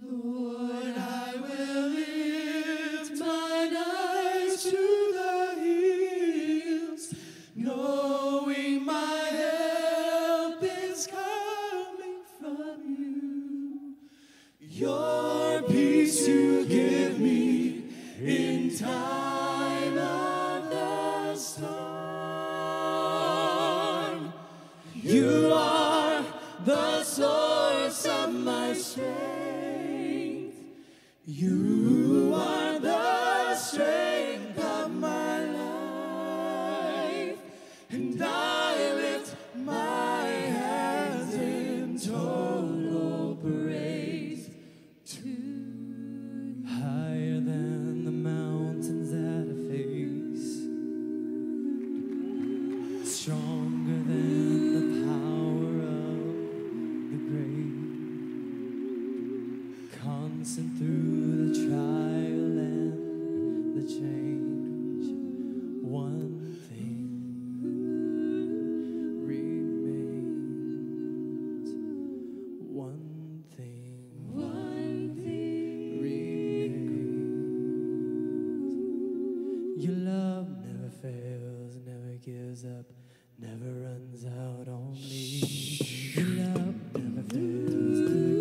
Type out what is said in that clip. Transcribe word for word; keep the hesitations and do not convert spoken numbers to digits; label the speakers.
Speaker 1: Lord, I will lift mine eyes to the hills, knowing my help is coming from you. Your peace you give me in time of the storm. You are the source of my strength. You are the strength of my life. And I lift my hands in total praise to you.
Speaker 2: Higher than the mountains that I face, stronger than the power of the grave, constant through the trial and the change. One thing remains. One thing.
Speaker 1: One thing
Speaker 2: remains. Your love never fails, never gives up, never runs out on me. Your love never fails, never